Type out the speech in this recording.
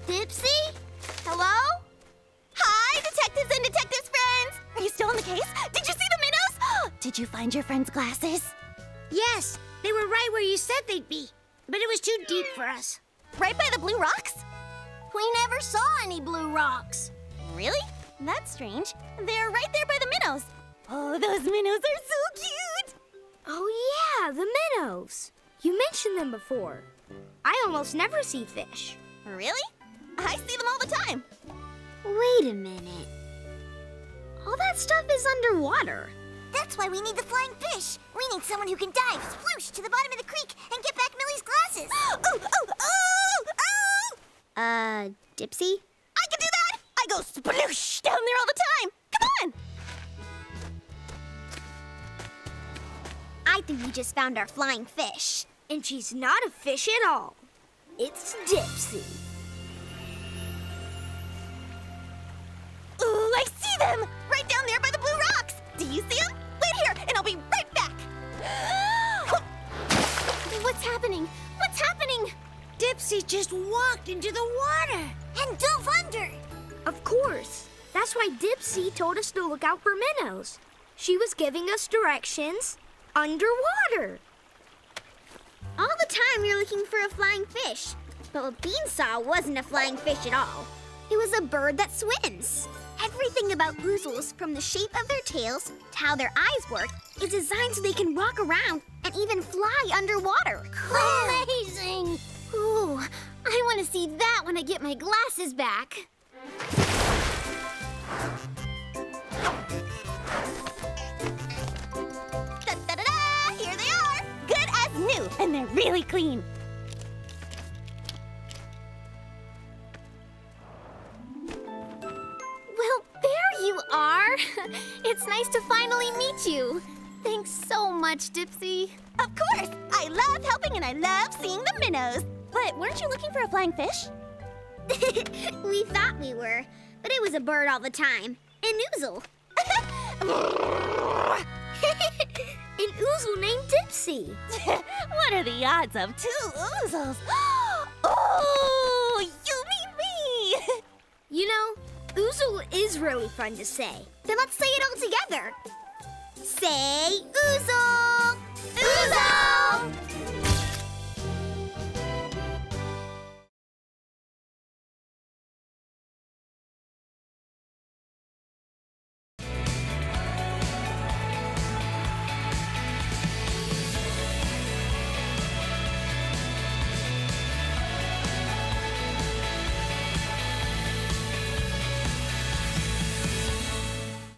Dipsy? Hello? Hi, detectives and detectives friends! Are you still on the case? Did you see the minnows? Did you find your friend's glasses? Yes, they were right where you said they'd be. But it was too deep for us. Right by the blue rocks? We never saw any blue rocks. Really? That's strange. They're right there by the minnows. Oh, those minnows are so cute! Oh yeah, the minnows. You mentioned them before. I almost never see fish. Really? I see them all the time. Wait a minute. All that stuff is underwater. That's why we need the flying fish. We need someone who can dive sploosh to the bottom of the creek and get back Millie's glasses. Dipsy? I can do that! I go sploosh down there all the time! Come on! I think we just found our flying fish. And she's not a fish at all. It's Dipsy. Ooh, I see them! Right down there by the blue rocks! Do you see them? Wait here, and I'll be right back! What's happening? What's happening? Dipsy just walked into the water. And dove under. Of course. That's why Dipsy told us to look out for minnows. She was giving us directions underwater. All the time you're looking for a flying fish. But what Bean saw wasn't a flying fish at all. It was a bird that swims. Everything about ouzels, from the shape of their tails to how their eyes work, is designed so they can walk around and even fly underwater. Amazing! Ooh, I want to see that when I get my glasses back. Da-da-da-da! Here they are! Good as new, and they're really clean. Well, there you are. It's nice to finally meet you. Thanks so much, Dipsy. Of course! I love helping and I love seeing the minnows. But weren't you looking for a flying fish? We thought we were, but it was a bird all the time. An ouzel. An ouzel named Dipsy. What are the odds of two ouzels? Oh, you mean me! You know, ouzel is really fun to say. Then let's say it all together. Say ouzel! Ouzel!